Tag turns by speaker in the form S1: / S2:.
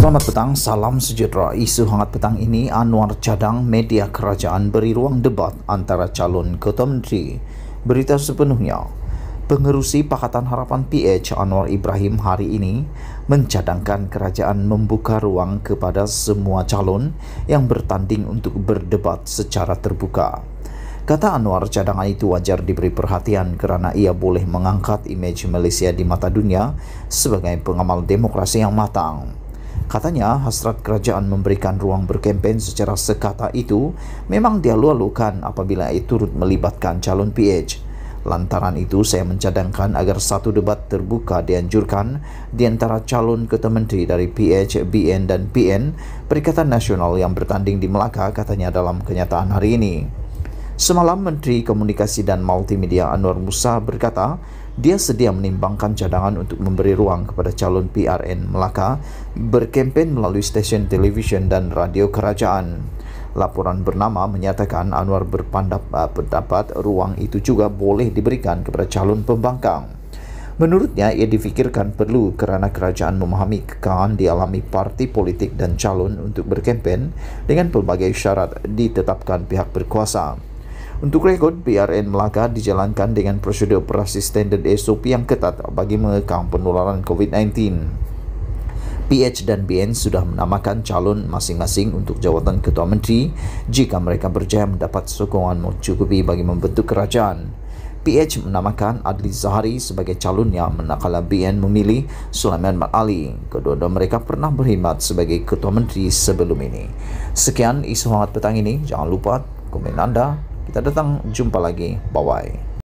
S1: Selamat petang, salam sejahtera. Isu hangat petang ini, Anwar cadang media kerajaan beri ruang debat antara calon Ketua Menteri. Berita sepenuhnya, Pengerusi Pakatan Harapan PH Anwar Ibrahim hari ini mencadangkan kerajaan membuka ruang kepada semua calon yang bertanding untuk berdebat secara terbuka. Kata Anwar, cadangan itu wajar diberi perhatian kerana ia boleh mengangkat imej Malaysia di mata dunia sebagai pengamal demokrasi yang matang. Katanya, hasrat kerajaan memberikan ruang berkempen secara sekata itu memang dialu-alukan apabila ia turut melibatkan calon PH. Lantaran itu, saya mencadangkan agar satu debat terbuka dianjurkan di antara calon Ketua Menteri dari PH, BN dan PN Perikatan Nasional yang bertanding di Melaka, katanya dalam kenyataan hari ini. Semalam, Menteri Komunikasi dan Multimedia Anwar Musa berkata, dia sedia menimbangkan cadangan untuk memberi ruang kepada calon PRN Melaka berkempen melalui stesen televisyen dan radio kerajaan. Laporan bernama menyatakan Anwar berpendapat ruang itu juga boleh diberikan kepada calon pembangkang. Menurutnya, ia difikirkan perlu kerana kerajaan memahami kekangan dialami parti politik dan calon untuk berkempen dengan pelbagai syarat ditetapkan pihak berkuasa. Untuk rekod, PRN Melaka dijalankan dengan prosedur operasi standard SOP yang ketat bagi mengekang penularan COVID-19. PH dan BN sudah menamakan calon masing-masing untuk jawatan Ketua Menteri jika mereka berjaya mendapat sokongan mencukupi bagi membentuk kerajaan. PH menamakan Adli Zahari sebagai calonnya, manakala BN memilih Sulaiman Mat Ali. Kedua-dua mereka pernah berkhidmat sebagai Ketua Menteri sebelum ini. Sekian isu hangat petang ini. Jangan lupa komen anda. Kita datang jumpa lagi. Bye-bye.